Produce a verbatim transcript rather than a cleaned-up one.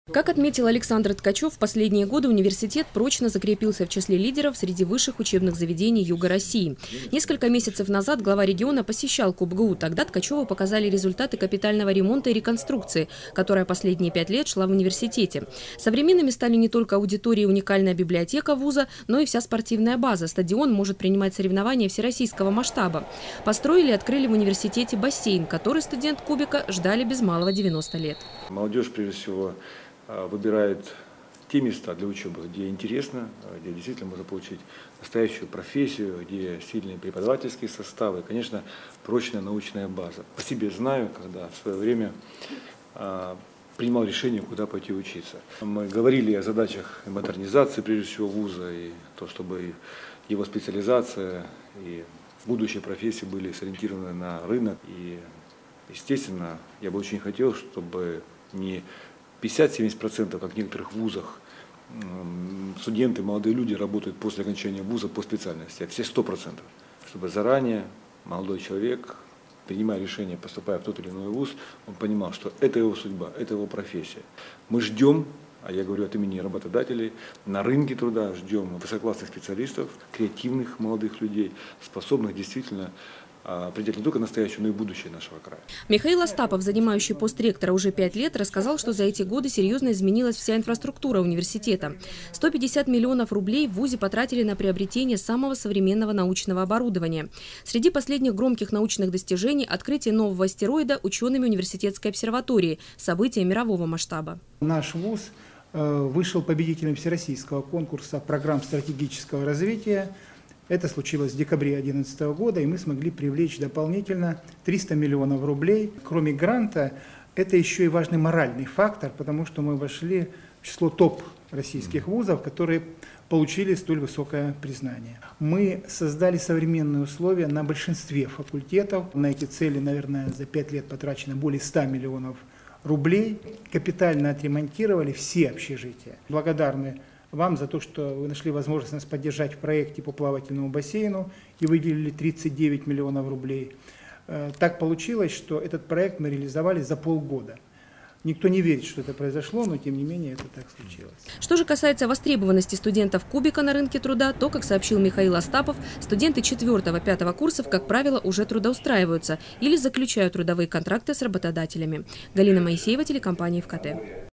Как отметил Александр Ткачев, в последние годы университет прочно закрепился в числе лидеров среди высших учебных заведений Юга России. Несколько месяцев назад глава региона посещал КубГУ. Тогда Ткачеву показали результаты капитального ремонта и реконструкции, которая последние пять лет шла в университете. Современными стали не только аудитории и уникальная библиотека вуза, но и вся спортивная база. Стадион может принимать соревнования всероссийского масштаба. Построили и открыли в университете бассейн, который студент Кубика ждали без малого девяноста лет. Молодежь, прежде всего, выбирает те места для учебы, где интересно, где действительно можно получить настоящую профессию, где сильные преподавательские составы, и, конечно, прочная научная база. По себе знаю, когда в свое время а, принимал решение, куда пойти учиться. Мы говорили о задачах модернизации, прежде всего, вуза, и то, чтобы его специализация и будущие профессии были сориентированы на рынок. И, естественно, я бы очень хотел, чтобы не пятьдесят-семьдесят процентов, как в некоторых вузах, студенты, молодые люди работают после окончания вуза по специальности, а все сто процентов. Чтобы заранее молодой человек, принимая решение, поступая в тот или иной вуз, он понимал, что это его судьба, это его профессия. Мы ждем, а я говорю от имени работодателей, на рынке труда ждем высококлассных специалистов, креативных молодых людей, способных действительно определять не только настоящее, но и будущее нашего края. Михаил Остапов, занимающий пост ректора уже пять лет, рассказал, что за эти годы серьезно изменилась вся инфраструктура университета. сто пятьдесят миллионов рублей в вузе потратили на приобретение самого современного научного оборудования. Среди последних громких научных достижений – открытие нового астероида учеными университетской обсерватории, событие мирового масштаба. Наш вуз вышел победителем всероссийского конкурса программ стратегического развития. Это случилось в декабре две тысячи одиннадцатого года, и мы смогли привлечь дополнительно триста миллионов рублей. Кроме гранта, это еще и важный моральный фактор, потому что мы вошли в число топ российских вузов, которые получили столь высокое признание. Мы создали современные условия на большинстве факультетов. На эти цели, наверное, за пять лет потрачено более ста миллионов рублей. Капитально отремонтировали все общежития. Благодарны вам за то, что вы нашли возможность нас поддержать в проекте по плавательному бассейну и выделили тридцать девять миллионов рублей. Так получилось, что этот проект мы реализовали за полгода. Никто не верит, что это произошло, но тем не менее это так случилось. Что же касается востребованности студентов Кубика на рынке труда, то, как сообщил Михаил Остапов, студенты четвёртого-пятого курсов, как правило, уже трудоустраиваются или заключают трудовые контракты с работодателями. Галина Моисеева, телекомпания ФКТ.